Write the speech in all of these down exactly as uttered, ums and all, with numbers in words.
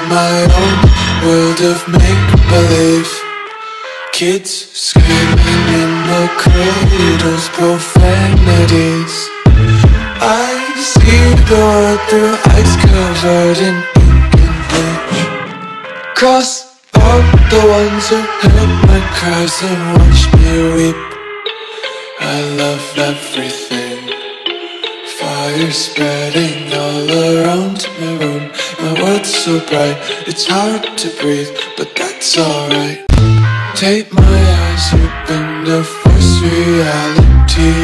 my own world of make-believe. Kids screaming in the cradles, profanities. I see the world through eyes covered in ink and bleach. Cross out the ones who heard my cries and watched me weep. I love everything. Fire spreading all around my room. My world's so bright, it's hard to breathe, but that's alright. Take my eyes open to force reality.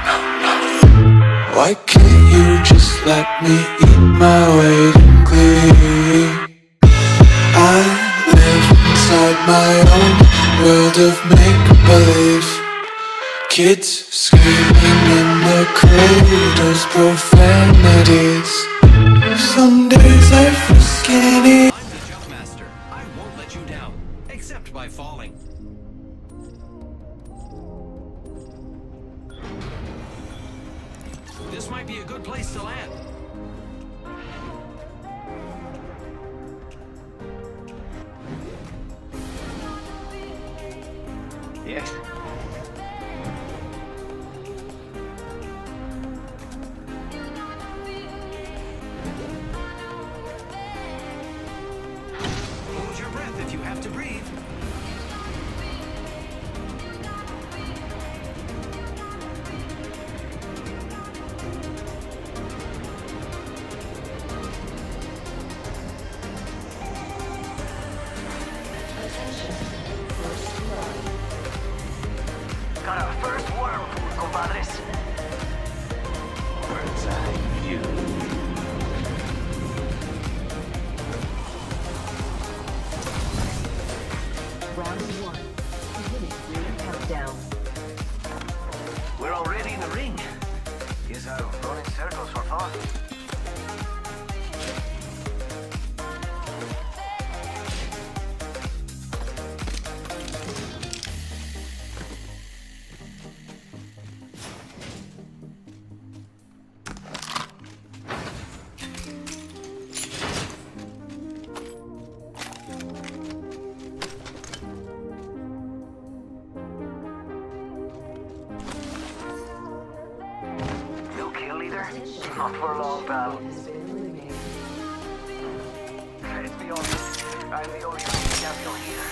Why can't you just let me eat my weight in glee? I live inside my own world of make-believe. Kids screaming in the cradles, profanities. Some days I feel skinny. I'm the jump master. I won't let you down, except by falling. This might be a good place to land. Yes. Hold your breath if you have to breathe. Got our first whirlpool, compadres. Bird's eye view. Round one. Beginning ring countdown. We're already in the ring. Guess I'll run in circles for fun. Not for long, pal. Let's be honest, I'm the only champion here.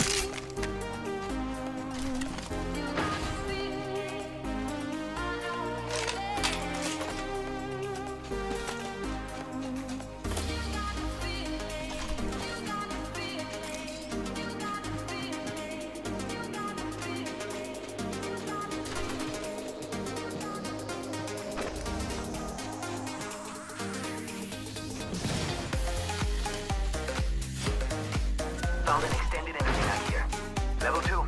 Found an extended antenna here. Level two.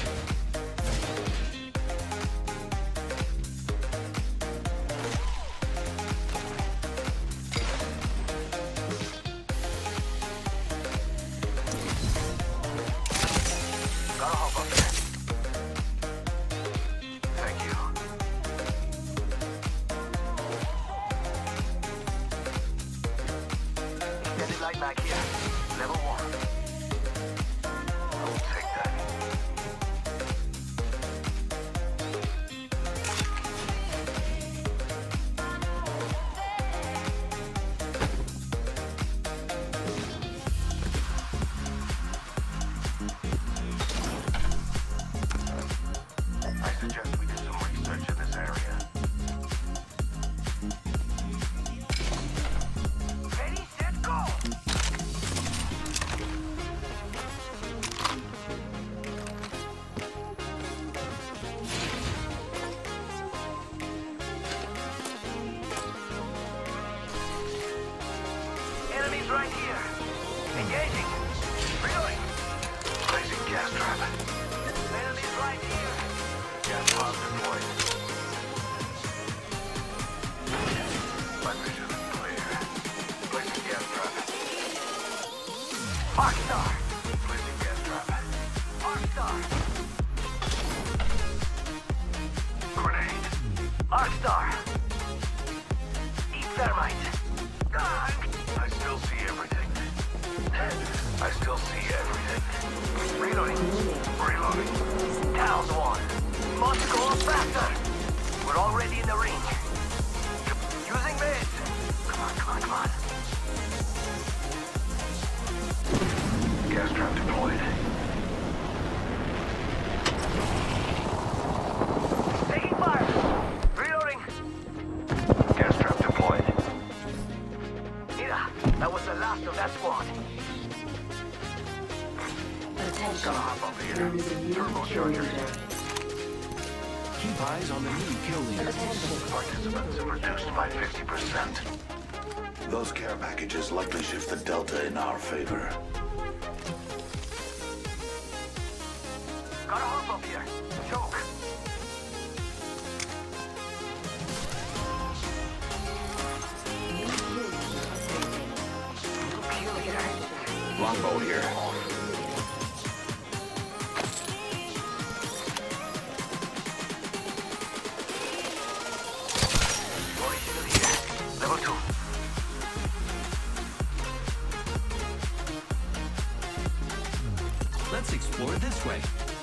Gotta hop up there. Thank you. Extended light mag here. Level one. I'll take that. I suggest we do some research in this area. Ready, set, go! Enemies right here. Engaging. Really? Placing gas trap. Enemies right here. Gas pod deployed. My vision is clear. Placing gas trap. Arcstar. Placing gas trap. Arcstar. Grenade. Arcstar. Eat thermite. Ah, I still see everything. Reloading. Reloading. Down one. Must go faster. We're already in the ring. Using meds. Come on, come on, come on. Gas trap deployed. Taking fire. Reloading. Gas trap deployed. Mira, that was the last of that squad. Attention. Gotta hop up here. There is a new kill Turbochargers. leader. Keep eyes on the new kill leader. Participants have reduced by fifty percent. Those care packages likely shift the delta in our favor. Gotta hop up here. Choke. Longbow here. Level two. Let's explore this way.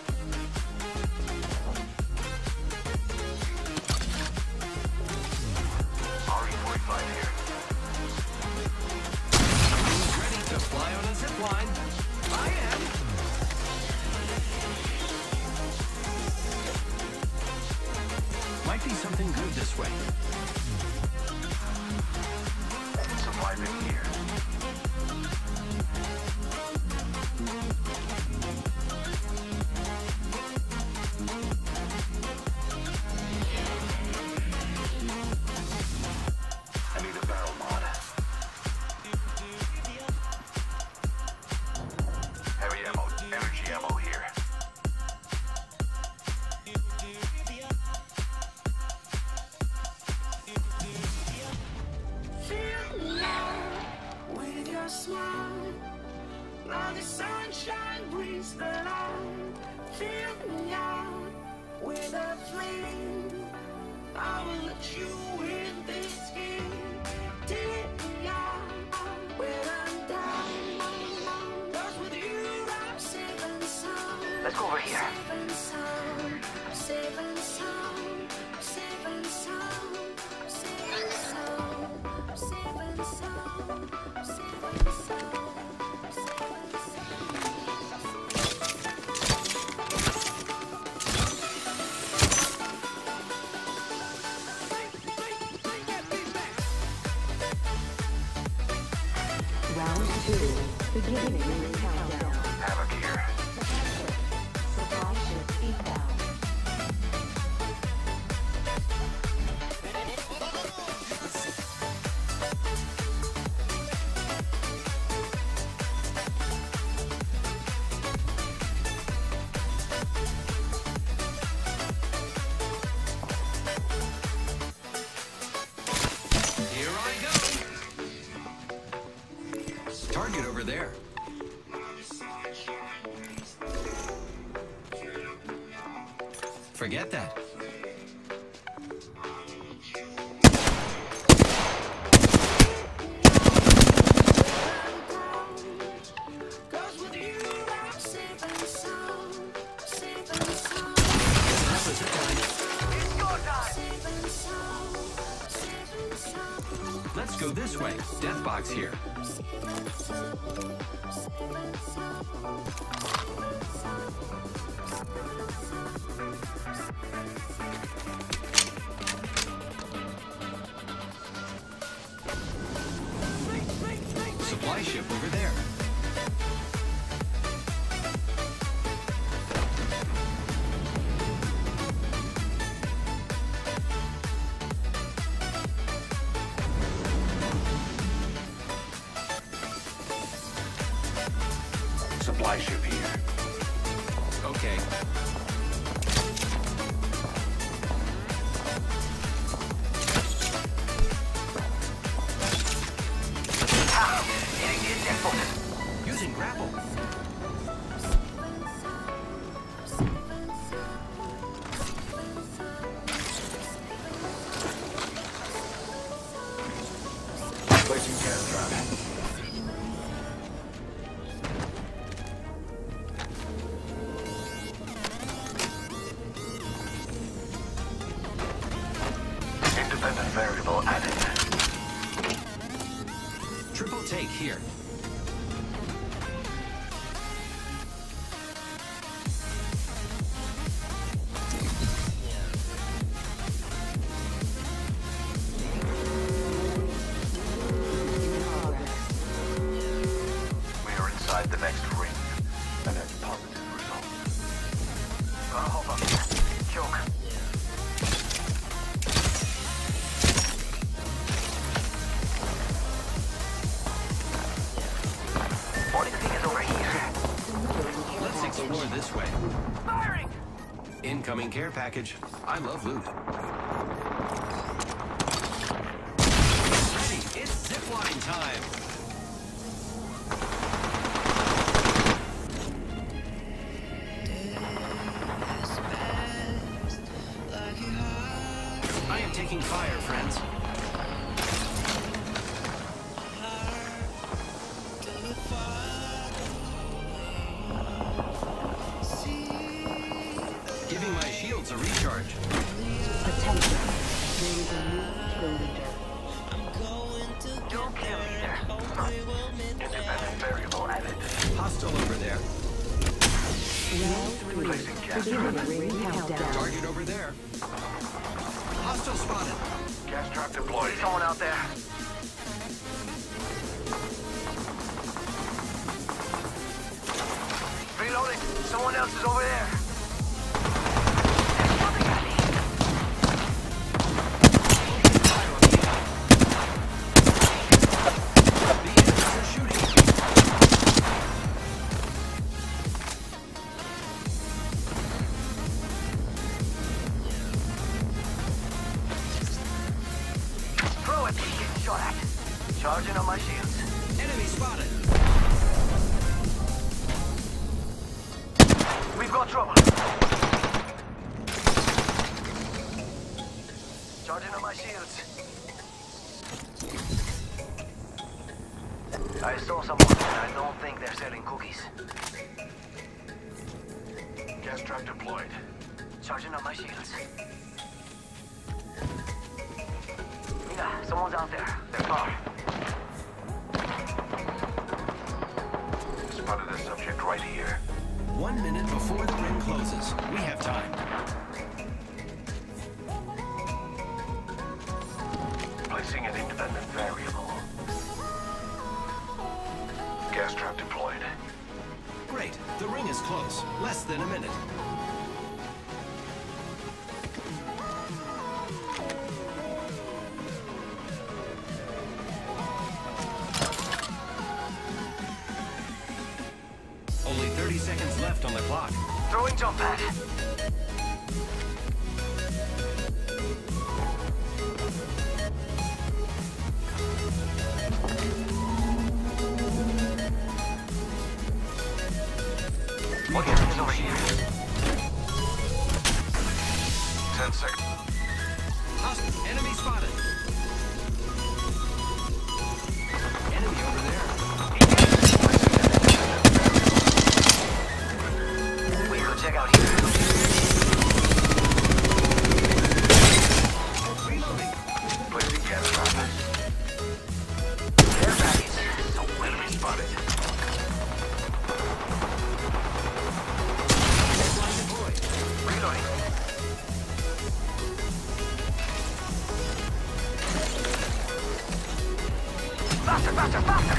R E forty-five here. Who's ready to fly on a zip line? I am. Might be something good this way. Supply bin here. I need a barrel mod. Heavy ammo, energy ammo here. With your smile, now the sunshine brings the light. Fill me out with a flame. I will let you in this game. Take me out when I'm down. 'Cause with you I'm safe and sound. Let's go over here. Safe and sound, safe and sound, safe and sound, safe and sound, safe and sound, safe and sound, safe and Round two. Beginning ring countdown. Havoc here. Supply ship inbound. Here I go. Target over there. Forget that. Cause with you I'm safe and sound, safe and sound, That's a zip line. It's go time. safe and sound, safe and sound, Let's go this way. Death box here. safe and sound, safe and sound, safe and sound. Supply ship over there. Supply ship here. Okay. Ah, hitting the eject button. Using grapple. Placing gas trap. inside the next ring. And that's positive results. Gonna hop up here. Choke. What do you think is over here? Let's explore this way. Firing! Incoming care package. I love loot. Ready, it's zipline time. I am taking fire, friends. Giving my shields a recharge. Attention. There is a new kill leader. Dual kill leader. Independent variable added. Hostile over there. Round three. Beginning ring countdown. Target over there. Hostile spotted. Gas trap deployed. See someone out there. Reloading. Someone else is over there. There's something at me. The enemies are shooting. Throw it. Getting shot at. Charging on my shields. Enemy spotted. We've got trouble. Charging on my shields. I saw someone and I don't think they're selling cookies. Gas trap deployed. Charging on my shields. Mira, someone's out there. They're far. Spotted a subject right here. One minute before the ring closes. We have time. Placing an independent variable. Gas trap deployed. Great. The ring is close. Less than a minute. Only thirty seconds left on the clock. Throwing jump pad. What is over here? Ten seconds. Hostile. Enemy spotted. Enemy over there. We go check out here. Reloading. Placing gas trap. Care package. Enemy spotted. Line deployed. Reloading. Faster, faster, faster!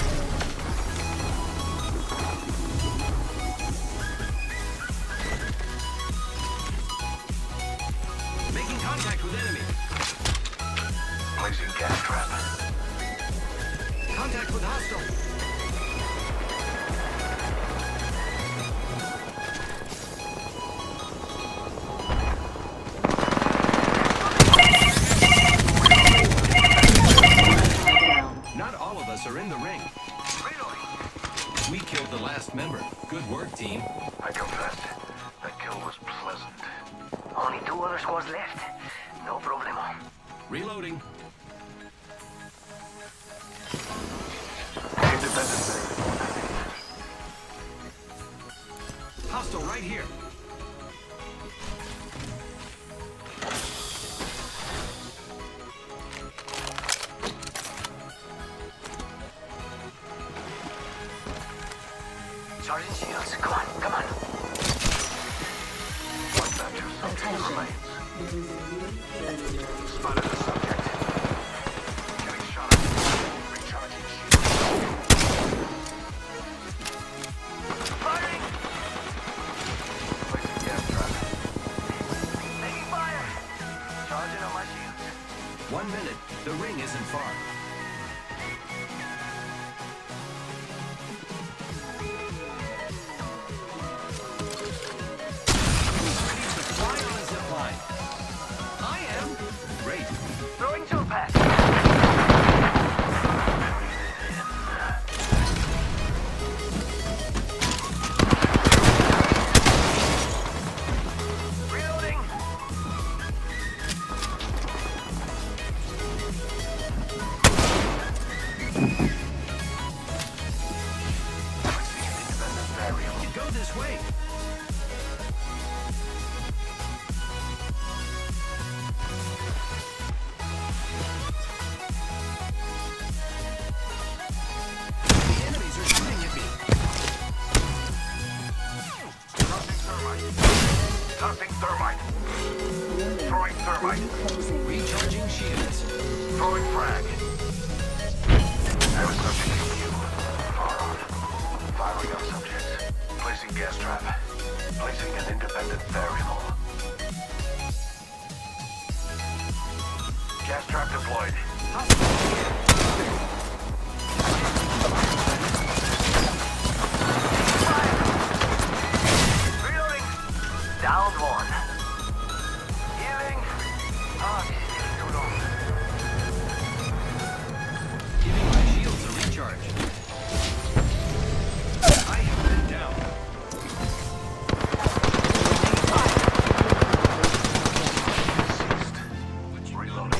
Making contact with enemy. Placing gas trap. Contact with hostile. Not all of us are in the ring. Reloading. We killed the last member. Good work, team. I confess, that kill was pleasant. Only two other squads left. No problemo. Reloading. Independent. Hostile right here. Charging shields. Come on, come on. One batch of subject remains. Spotted a subject. Getting shot at. Recharging shields. Go this way. The enemies are shooting at me. Tossing thermite. Throwing thermite. Recharging shields. Throwing frag. I was subject to you. Far on. Firing on subjects. Placing gas trap. Placing an independent variable. Gas trap deployed. Reloading. Down one. Healing. Ah, this is taking too long. Giving my shields a recharge. I have been down. Reloading.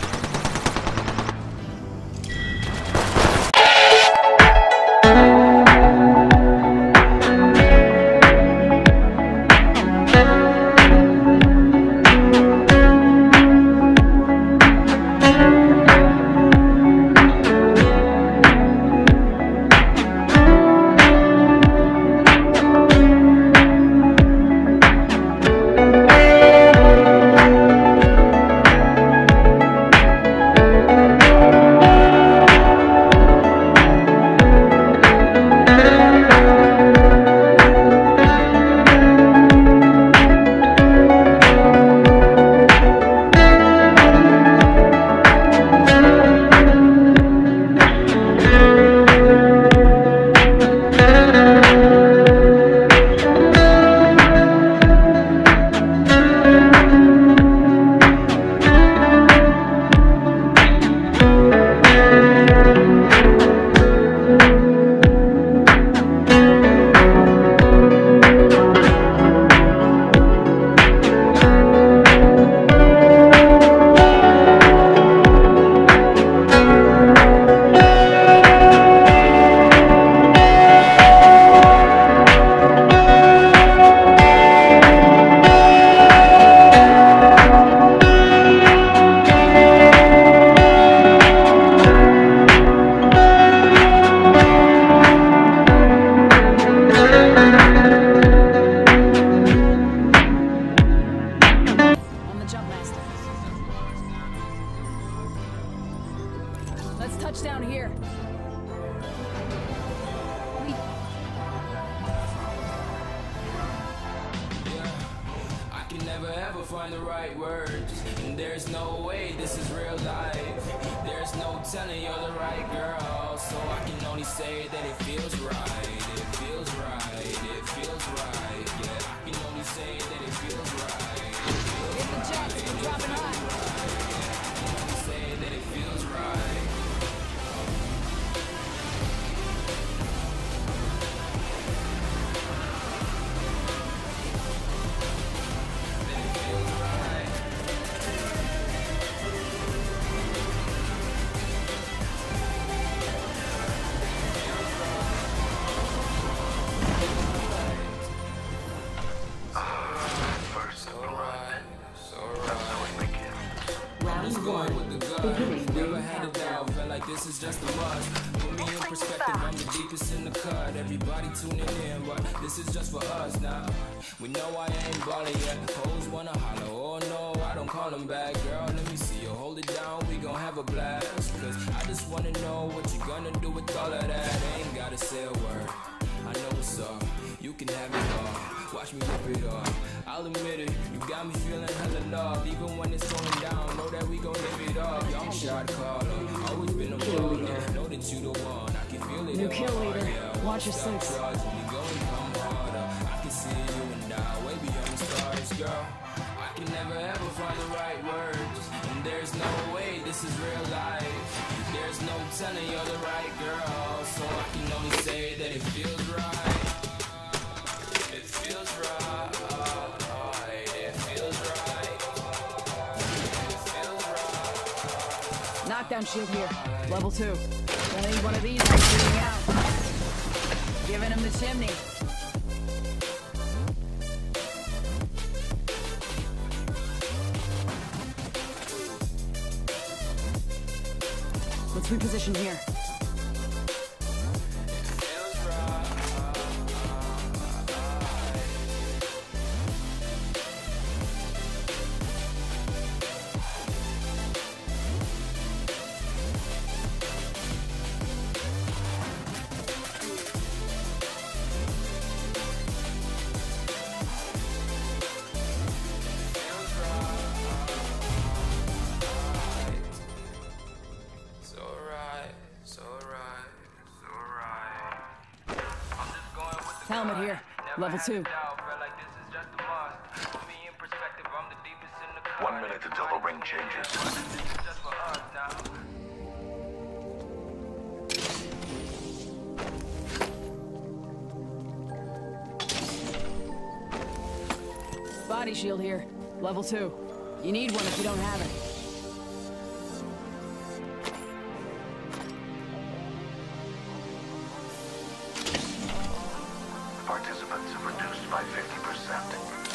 On the jump master. Let's touch down here. I can never ever find the right words, and there's no way this is real life. There's no telling you're the right girl, so I can only say that it feels right. It feels right. It feels right. Yeah, I can only say that it feels right. Hit the jets, we're dropping high. Say that it feels right. That it feels right. First blood. So right. That's how it begins. Just going with the gut. Never had a doubt. Felt like this is just a must. Put me in perspective. I'm the deepest in the cut. Everybody tuning in, but this is just for us now. We know I ain't ballin' yet. Hoes wanna holler. Oh no, I don't call them back. Girl, let me see you hold it down. We gon' have a blast. Cause I just wanna know what you gonna do with all of that. Ain't gotta say a word. I know what's up. You can have it all. Watch me rip it off. I'll admit it. You got me feeling hella love. Even when it's going down, know that we gon' live it up. Young shot caller. Always been a baller. Know that you the one. I can feel it New in my kill heart. leader. Yeah, Watch your stop six. charging. We gon' come harder. I can see you and I way beyond the stars, girl. I can never ever find the right words, and there's no way this is real life. There's no telling you're the right girl, so I can only say that it feels right. It feels right. It feels right. It feels right. Knockdown shield here. Level two. Gonna need one of these. I'm shooting out. Giving him the chimney. Let's reposition here. Helmet here, level two. One minute until the ring changes. Body shield here, level two. You need one if you don't have it. Participants have reduced by fifty percent.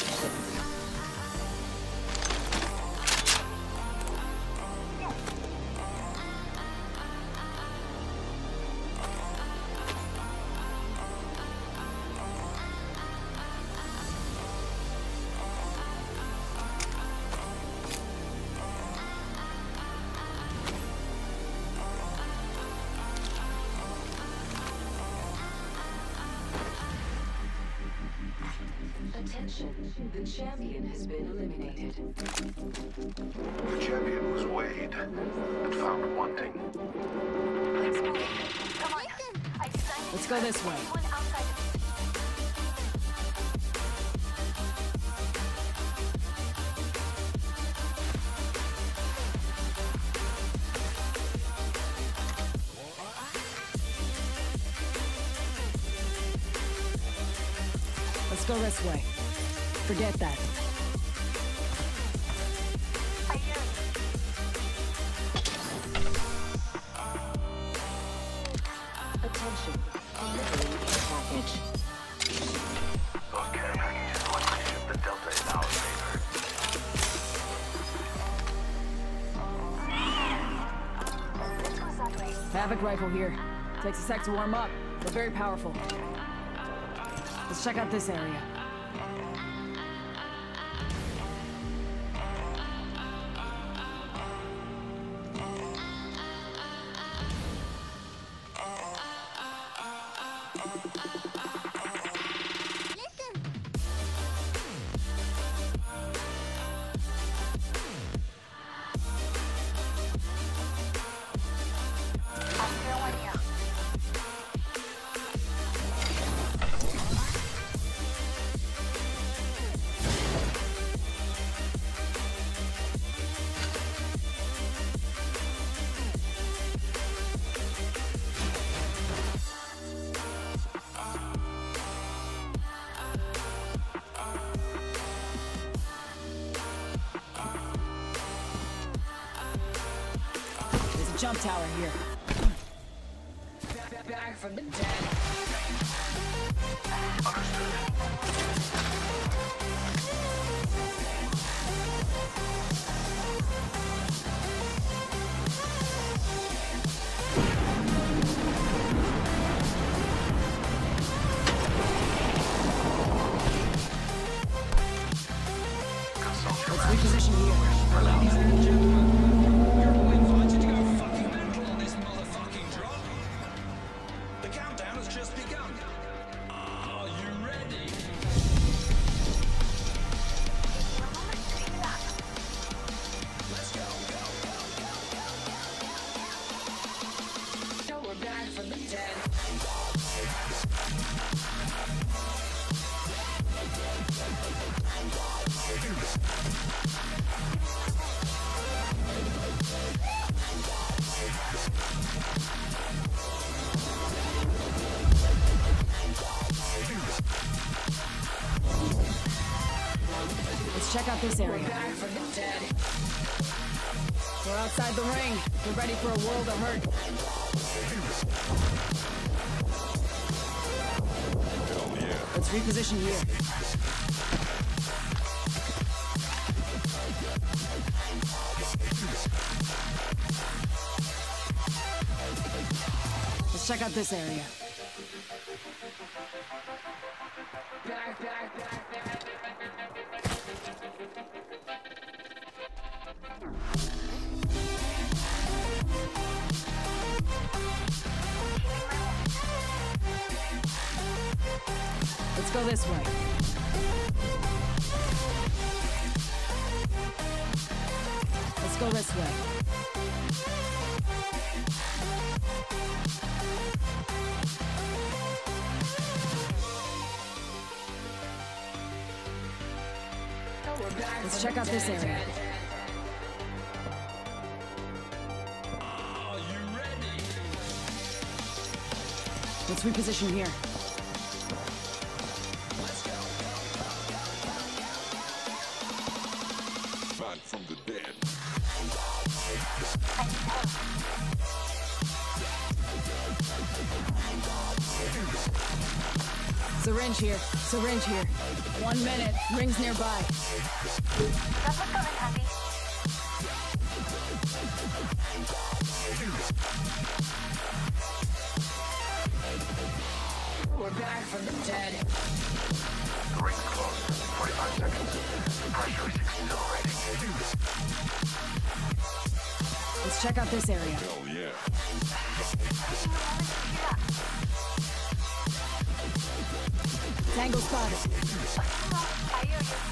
Attention, the champion has been eliminated. The champion was Wade, but found wanting. Let's move. Come on. I designed Let's go this way. anyone outside of Let's go this way. Forget that. I hear you. Attention, delivering care package. Those care packages likely shift the Delta in our favor. Let's go that way. Havoc rifle here. Takes a sec to warm up, but very powerful. Let's check out this area. After one year. There's a jump tower here. Back from the dead. Let's reposition here. Ladies and gentlemen, you're all invited to go fucking mental on this motherfucking drop. The countdown has just begun. Are you ready? Let's go, go, go, go, go. So we're back from the dead. Let's check out this area. Back from the dead. We're outside the ring. We're ready for a world of hurt. Let's reposition here. Let's check out this area. Let's go this way. Let's go this way. Let's check out this area. Are you ready? Let's reposition here. Back from the dead. Syringe here. Syringe here. One minute. Rings nearby. That's what's coming, Happy. We're back from the dead. The ring's close. forty-five seconds. Pressure is accelerating. Let's check out this area. Hell yeah. Tango spotted. I hear you.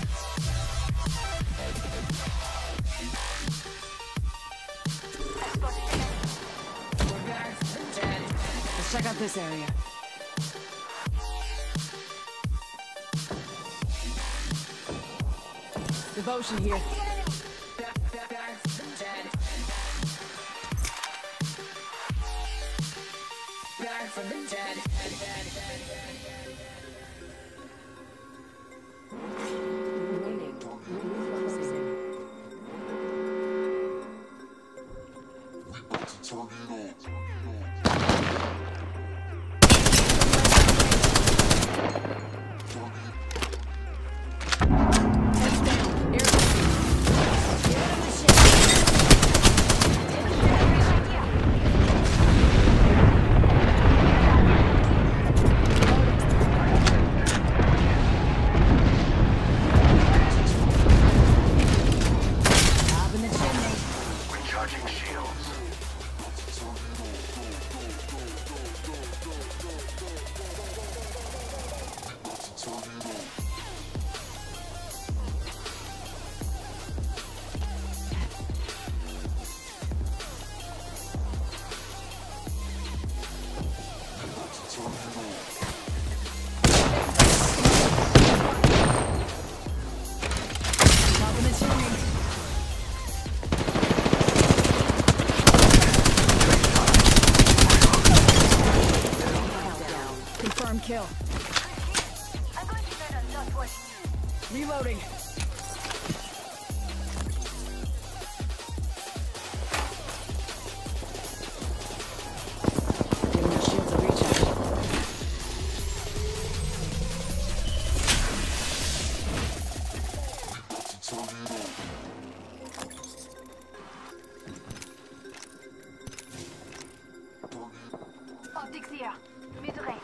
I spotted the enemy. We're back from the dead. Let's check out this area. Devotion here. Back, back, back from the dead. Back from the dead. Recharging shields. Compliments your name. Confirm kill. I'm going to learn a lot watching you. Reloading. Giving your shields a recharge. Optics here. Mid-range.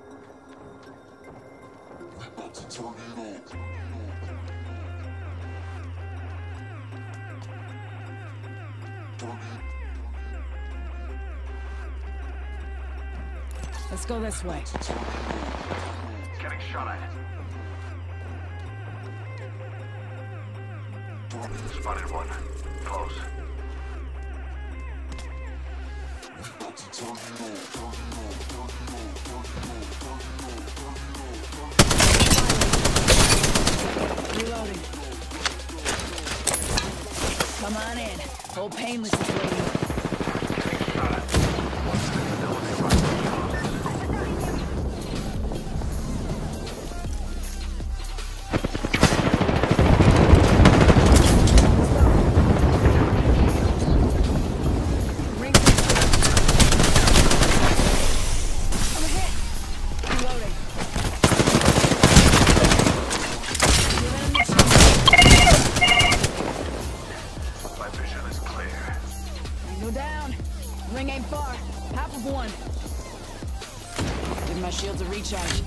Let's go this way. Getting shot at. Spotted one. Close. Reloading. Come on in. Old Painless is waiting. Ring I'm hit. Reloading. My vision is clear. I recharge.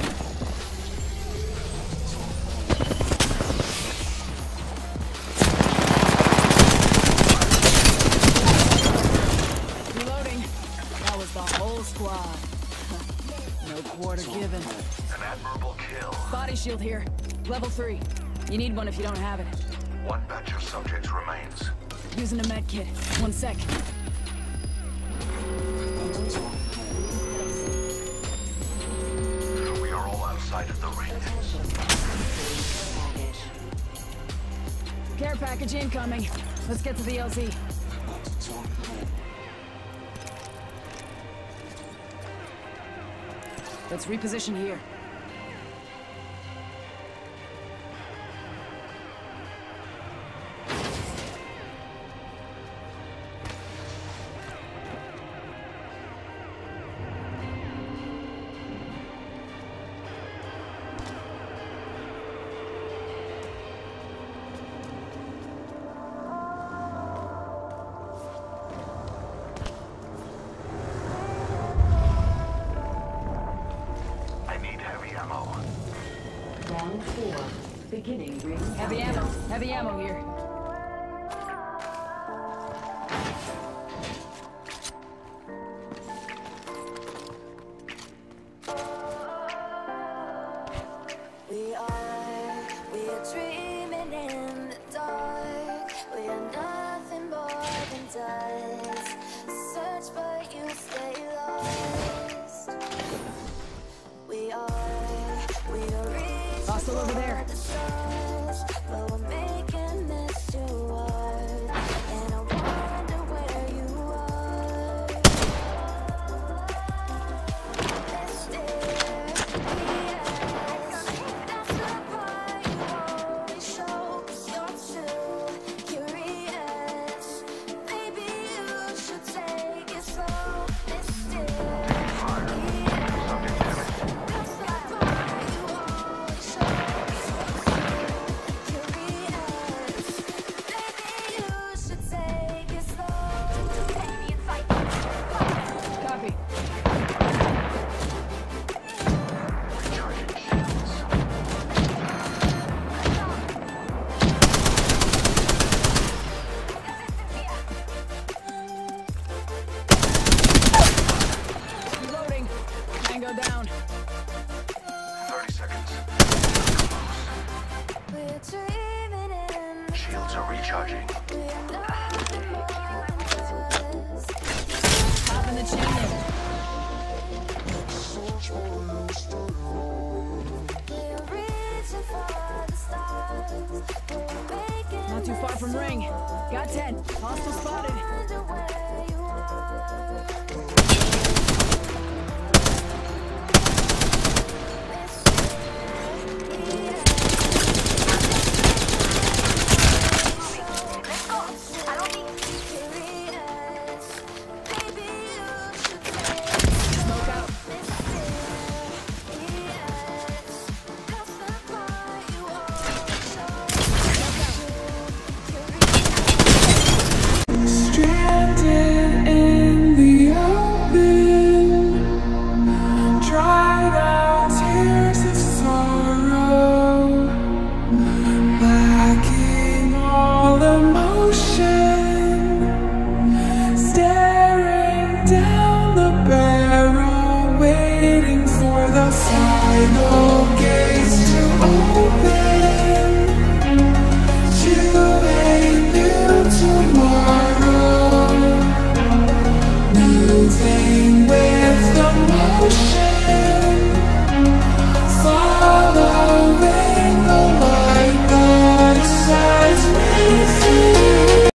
Reloading. That was the whole squad. No quarter given. An admirable kill. Body shield here. Level three. You need one if you don't have it. One batch of subjects remains. Using a med kit. One sec. We are all outside of the ring. Care package incoming. Let's get to the L Z. Let's reposition here. Round four. Beginning ring. Heavy ammo. Heavy ammo here. We are, we are dreaming in the dark. We are nothing more than dust. Search but you stay lost. We are, we are reaching Hostile over there. for the stars, but we're making this too hard. And I wonder where you are. Let's stare, that's the part you always show, 'cause you're too curious. Maybe you should take it slow. Let's stare, that's the part you always show, 'cause you're too curious. Maybe you should take it slow. Baby, it's like Copy. Reloading. Tango down. thirty seconds. we're dreaming in. Shields are recharging. We are nothing more than dust. Hop in the chimney. We're reaching for the stars. We're making Not too far from ring. Got ten. Hostile spotted. wonder where you are.